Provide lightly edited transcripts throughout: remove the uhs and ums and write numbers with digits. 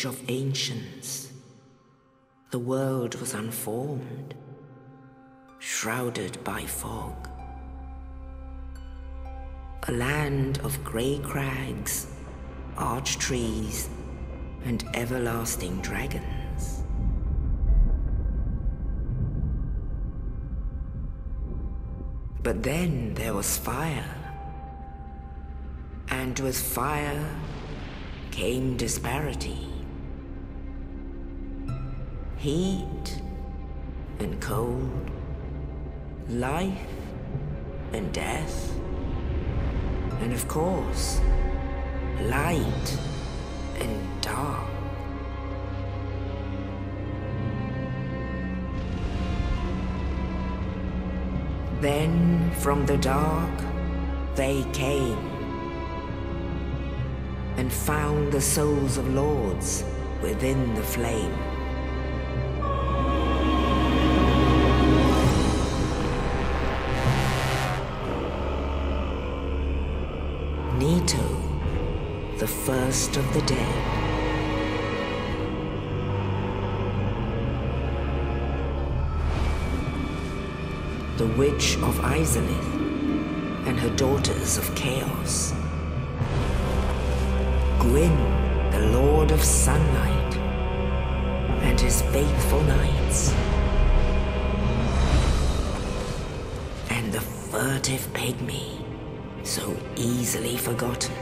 age of ancients, the world was unformed, shrouded by fog. A land of grey crags, arch trees, and everlasting dragons. But then there was fire, and with fire came disparity. Heat and cold, life and death, and of course, light and dark. Then from the dark they came and found the souls of lords within the flame. Nito, the first of the dead. The Witch of Izalith and her daughters of Chaos. Gwyn, the Lord of Sunlight, and his faithful knights. And the furtive pygmy, so easily forgotten.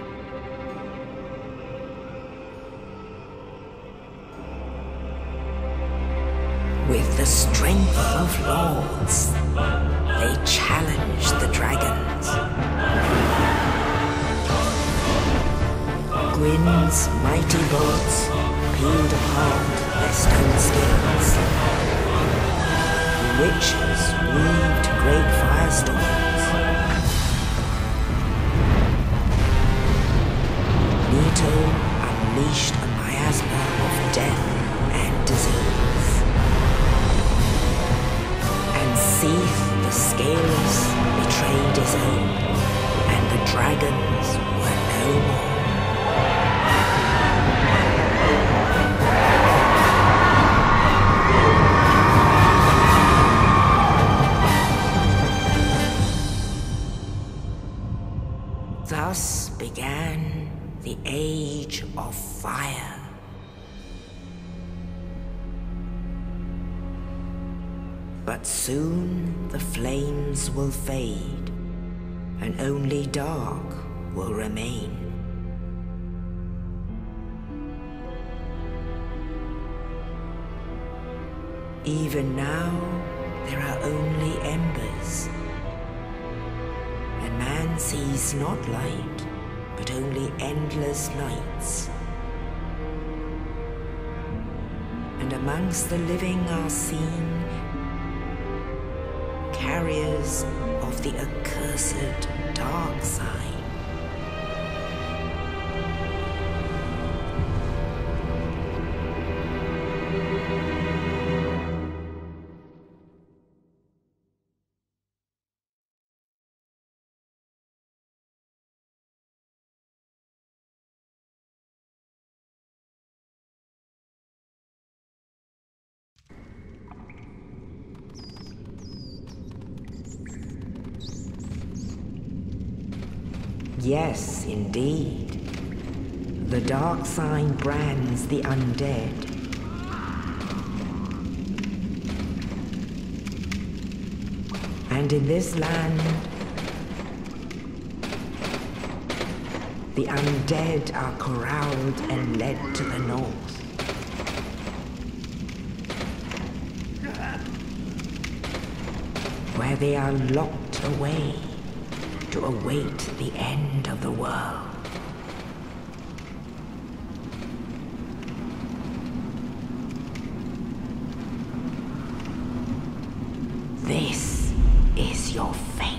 With the strength of lords, they challenged the dragons. Gwyn's mighty bolts peeled apart their stone scales. The witches weaved great firestorms. Nito unleashed a miasma of death and disease. And Seath the Scaleless betrayed his own, and the dragons were no more. Thus began the Age of Fire. But soon the flames will fade, and only dark will remain. Even now, there are only embers. And man sees not light, but only endless nights. And amongst the living are seen carriers of the accursed dark side. Yes, indeed. The dark sign brands the undead. And in this land, the undead are corralled and led to the north. Where they are locked away to await the end of the world. This is your fate.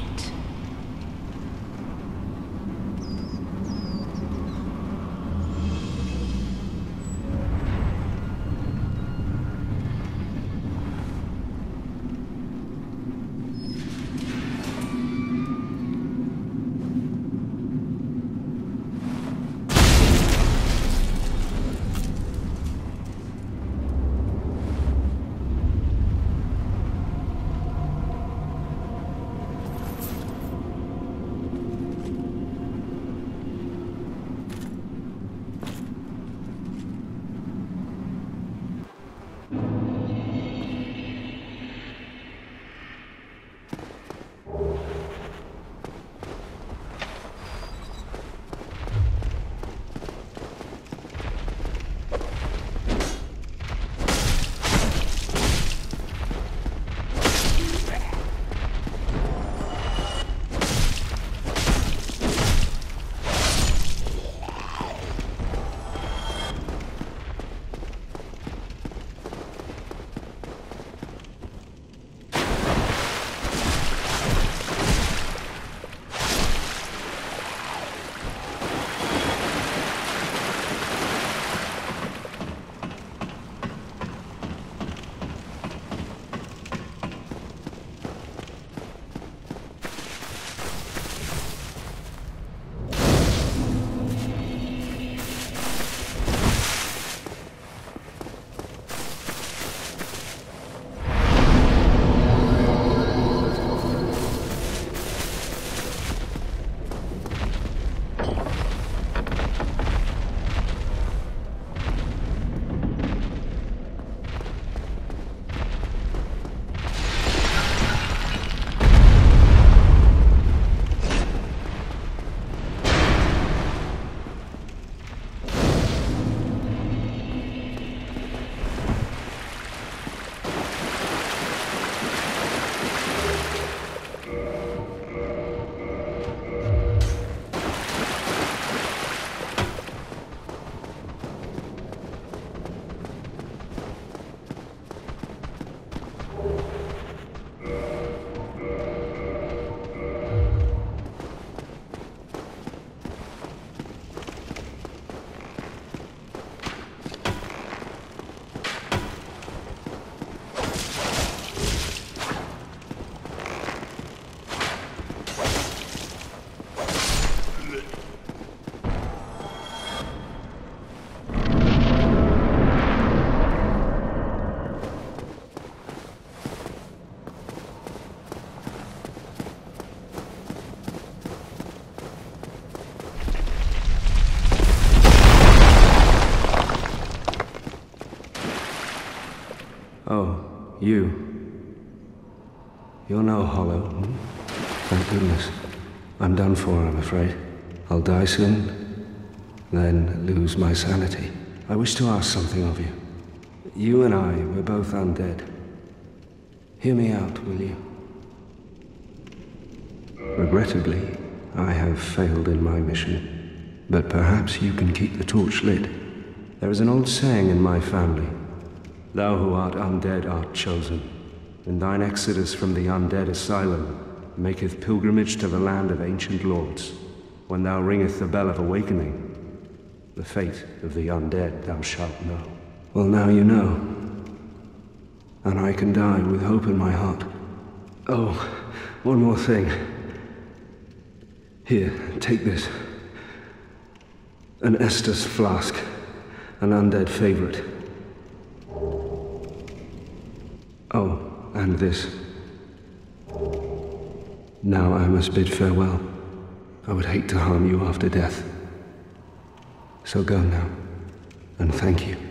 Oh, you. You're no hollow. Hmm? Thank goodness. I'm done for, I'm afraid. I'll die soon, then lose my sanity. I wish to ask something of you. You and I, we're both undead. Hear me out, will you? Regrettably, I have failed in my mission, but perhaps you can keep the torch lit. There is an old saying in my family. Thou who art undead art chosen, and thine exodus from the undead asylum maketh pilgrimage to the land of ancient lords. When thou ringeth the bell of awakening, the fate of the undead thou shalt know. Well, now you know, and I can die with hope in my heart. Oh, one more thing. Here, take this. An Estus flask, an undead favorite. Oh, and this. Now I must bid farewell. I would hate to harm you after death. So go now, and thank you.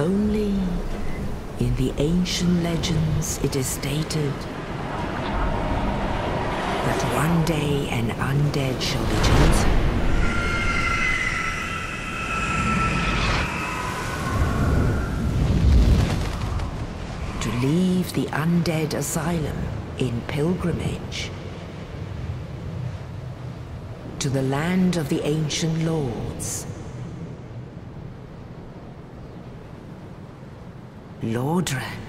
only in the ancient legends it is stated that one day an undead shall be chosen to leave the undead asylum in pilgrimage to the land of the ancient lords. Lordran.